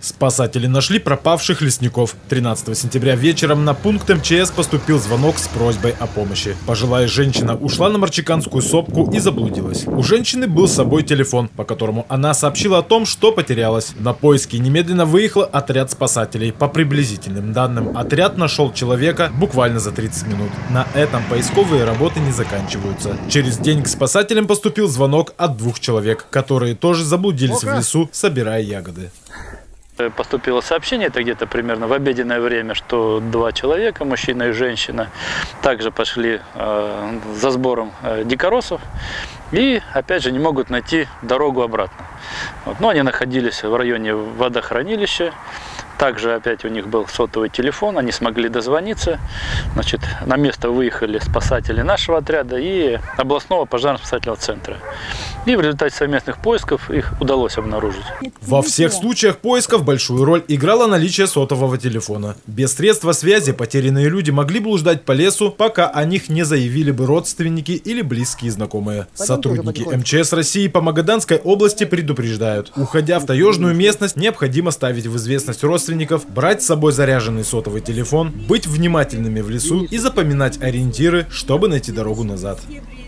Спасатели нашли пропавших лесников. 13 сентября вечером на пункт МЧС поступил звонок с просьбой о помощи. Пожилая женщина ушла на Марчиканскую сопку и заблудилась. У женщины был с собой телефон, по которому она сообщила о том, что потерялась. На поиски немедленно выехал отряд спасателей. По приблизительным данным, отряд нашел человека буквально за 30 минут. На этом поисковые работы не заканчиваются. Через день к спасателям поступил звонок от 2 человек, которые тоже заблудились в лесу, собирая ягоды. Поступило сообщение, это где-то примерно в обеденное время, что 2 человека, мужчина и женщина, также пошли за сбором дикоросов и, опять же, не могут найти дорогу обратно. Вот. Но они находились в районе водохранилища. Также опять у них был сотовый телефон, они смогли дозвониться. Значит, на место выехали спасатели нашего отряда и областного пожарно-спасательного центра. И в результате совместных поисков их удалось обнаружить. Во всех случаях поисков большую роль играло наличие сотового телефона. Без средства связи потерянные люди могли блуждать по лесу, пока о них не заявили бы родственники или близкие знакомые. Сотрудники МЧС России по Магаданской области предупреждают: уходя в таежную местность, необходимо ставить в известность родственников, брать с собой заряженный сотовый телефон, быть внимательными в лесу и запоминать ориентиры, чтобы найти дорогу назад.